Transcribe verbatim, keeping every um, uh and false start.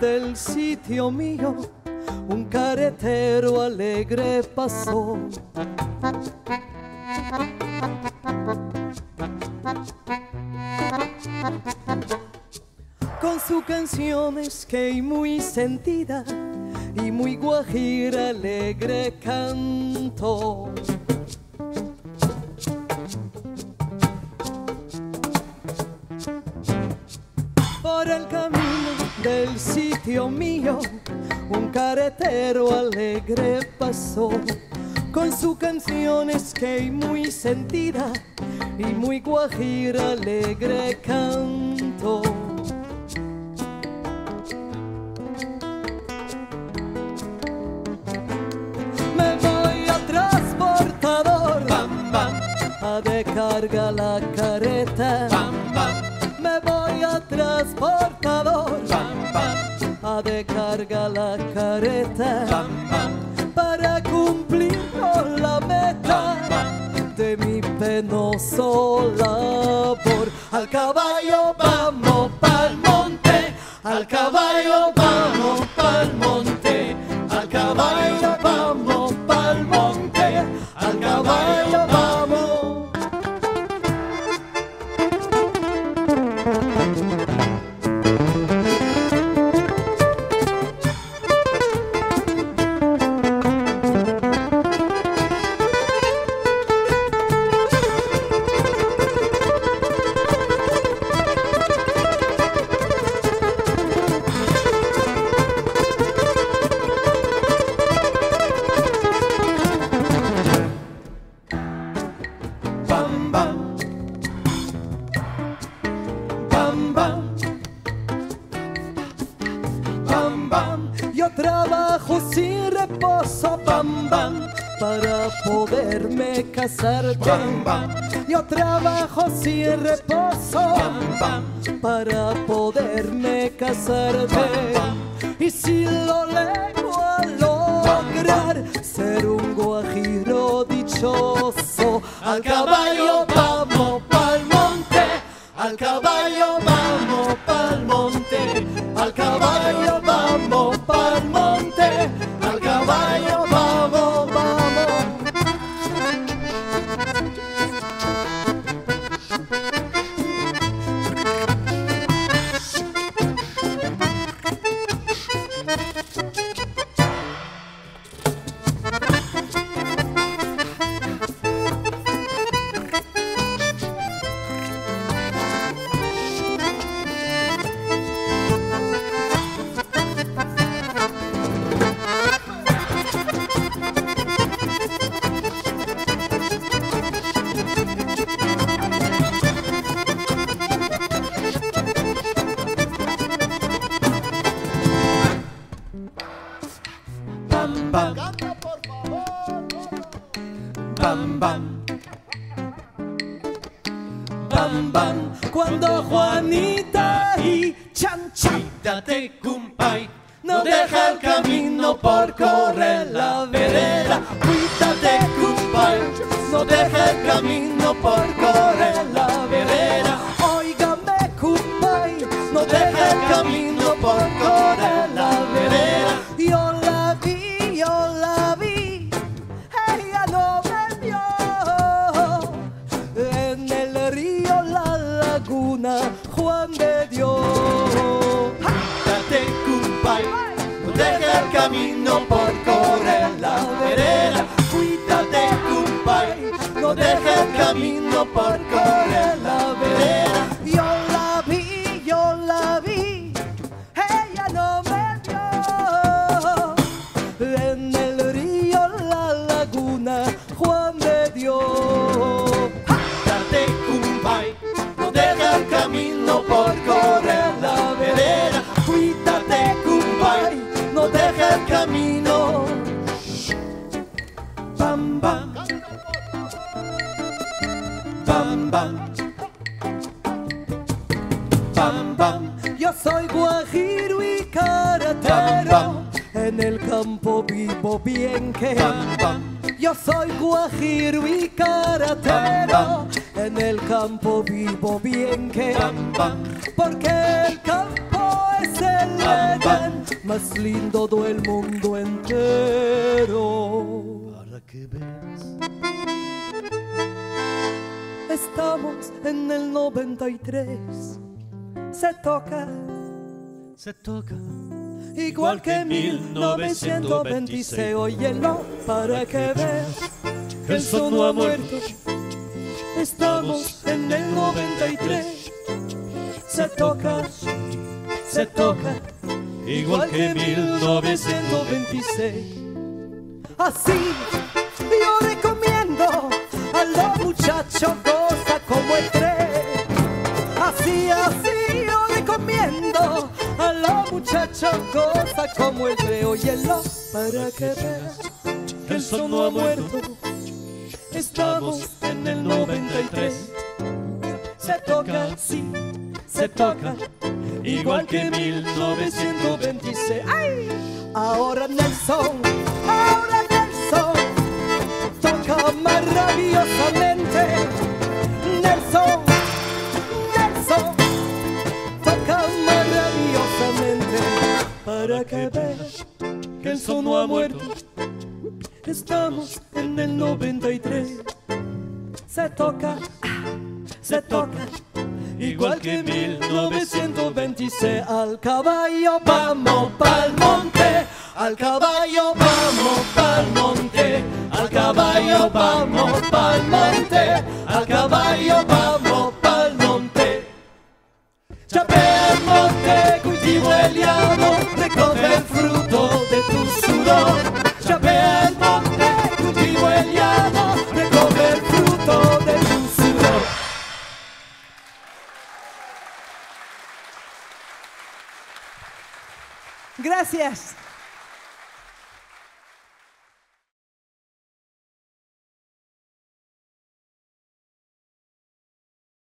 del sitio mío un carretero alegre pasó. Con sus canciones que muy sentida y muy guajira alegre cantó. Por el camino del sitio mío un carretero alegre pasó, con sus canciones que muy sentida y muy guajira alegre cantó. Me voy a transportador, bam, bam, a descargar la carreta. Bam, bam. Me voy a transportador, bam, bam, a descargar la carreta. Bam, bam. Para cumplir con la meta, bam, bam, de mi penoso labor. Al caballo vamos pa'l monte, al caballo vamos pa'l monte, al caballo vamos pa'l monte, al caballo vamos. Bam, bam, bam, bam, bam, bam. Yo trabajo sin reposo, bam, bam, para poderme casarte. Bam, bam. Yo trabajo sin reposo, bam, bam, para poderme casarte. Bam, bam. Y si lo llego a lograr, ser un guajiro dichoso. Al caballo vamos pa'l monte, al caballo vamos pa'l monte, al caballo vamos pa'l monte, al caballo vamos, vamos. Bam, bam. Canta, por favor. Bam, bam. Bam, bam. Cuando Juanita y Chanchita te cumpay, no deja el camino por correr la vereda. Cuídate, cumpay, no deja el camino por correr la vereda. Óigame, cumpay, no deja el camino por correr la vereda. Yo la vi, yo la vi, ella no me vio. En el río, la laguna, Juan de Dios. Date, cumpay, no deja el camino por correr la vereda. Cuídate, cumpay, no deja el camino por correr la vereda. Yo la vi, yo la vi, ella no me vio. En el río, la laguna, Juan de Dios. Date, cumpay, no deja el camino por correr la vereda. Cuídate, cumpay, no deja el camino. Bam, bam. Bam, bam. Bam, bam. Yo soy guajiro y carretero. Bam, bam. En el campo vivo bien que. Bam, bam. Yo soy guajiro y carretero. Bam, bam. En el campo vivo bien que. Bam, bam. Porque el campo es el Edén más lindo del mundo entero. Para que veas. Estamos en el noventa y tres. Se toca, Se toca. igual que mil novecientos veintiséis. Óyelo para que veas que el son no ha muerto. Estamos en el noventa y tres. Se toca, se toca, igual que mil novecientos veintiséis. Así yo recomiendo a los muchachos cosas como el tren. Así, así yo recomiendo a los muchachos cosas como el tren. Óyelo para que veas que el son no ha muerto. Estamos en el noventa y tres. Se toca, sí, se toca, igual que mil novecientos veintiséis. ¡Ay! Ahora Nelson, ahora Nelson, toca maravillosamente. Nelson, Nelson, toca maravillosamente. Para que veas que el son no ha muerto. Estamos en el noventa y tres. Se toca, se toca, igual que mil novecientos veintiséis. Al caballo vamos pa'l monte, al caballo vamos pa'l monte, al caballo vamos pa'l monte, al caballo vamos pa'l monte. Chapea el monte, cultivo el llano, recoge el fruto de tu sudor. Chapea el monte, cultivo el llano, recoge el fruto de tu sudor. Gracias.